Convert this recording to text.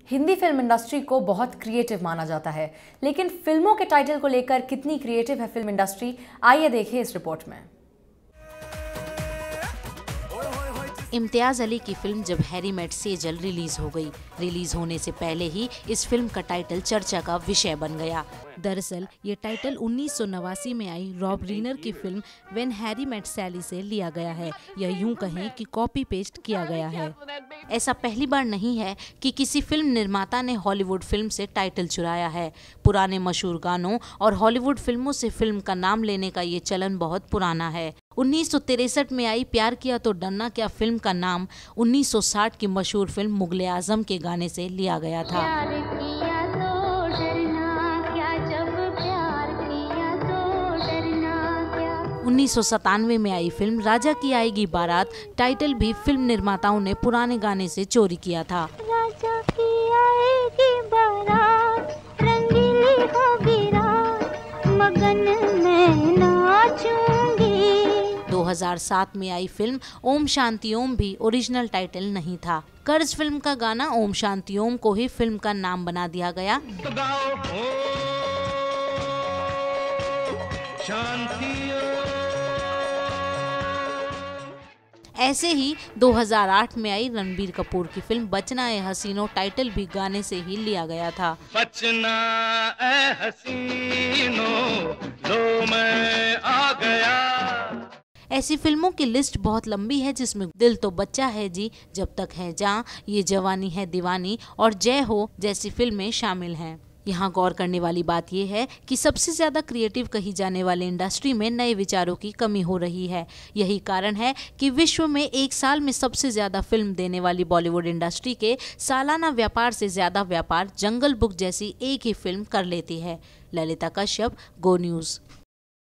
Hindi film industry को बहुत creative माना जाता है, लेकिन फिल्मों के टाइटल को लेकर कितनी क्रिएटिव है फिल्म इंडस्ट्री, आइए देखें इस रिपोर्ट में। इम्तियाज अली की फिल्म जब हैरी मेट सेजल रिलीज हो गई। रिलीज होने से पहले ही इस फिल्म का टाइटल चर्चा का विषय बन गया। दरअसल ये टाइटल 1989 में आई रॉब रीनर की फिल्म व्हेन हैरी मेट सैली से लिया गया है, या यूं कहें कि कॉपी पेस्ट किया गया है। ऐसा पहली बार नहीं है कि किसी फिल्म निर्माता ने हॉलीवुड फिल्म से टाइटल चुराया है। पुराने मशहूर गानों और हॉलीवुड फिल्मों से फिल्म का नाम लेने का ये चलन बहुत पुराना है। 1963 में आई प्यार किया तो डरना क्या फिल्म का नाम 1960 की मशहूर फिल्म मुगले आजम के गाने से लिया गया था। 1997 में आई फिल्म राजा की आएगी बारात टाइटल भी फिल्म निर्माताओं ने पुराने गाने से चोरी किया था। राजा की आएगी बारात, रंगीली होगी रात, मगन में नाचूंगी। 2007 में आई फिल्म ओम शांति ओम भी ओरिजिनल टाइटल नहीं था। कर्ज फिल्म का गाना ओम शांति ओम को ही फिल्म का नाम बना दिया गया। ऐसे ही 2008 में आई रणबीर कपूर की फिल्म बचना ए हसीनो टाइटल भी गाने से ही लिया गया था। बचना ए हसीनो लो मैं आ गया। ऐसी फिल्मों की लिस्ट बहुत लंबी है, जिसमें दिल तो बच्चा है जी, जब तक है जान, ये जवानी है दीवानी और जय हो जैसी फिल्में शामिल हैं। यहाँ गौर करने वाली बात यह है कि सबसे ज्यादा क्रिएटिव कही जाने वाले इंडस्ट्री में नए विचारों की कमी हो रही है। यही कारण है कि विश्व में एक साल में सबसे ज्यादा फिल्म देने वाली बॉलीवुड इंडस्ट्री के सालाना व्यापार से ज्यादा व्यापार जंगल बुक जैसी एक ही फिल्म कर लेती है। Lalita Kashyap, Go news.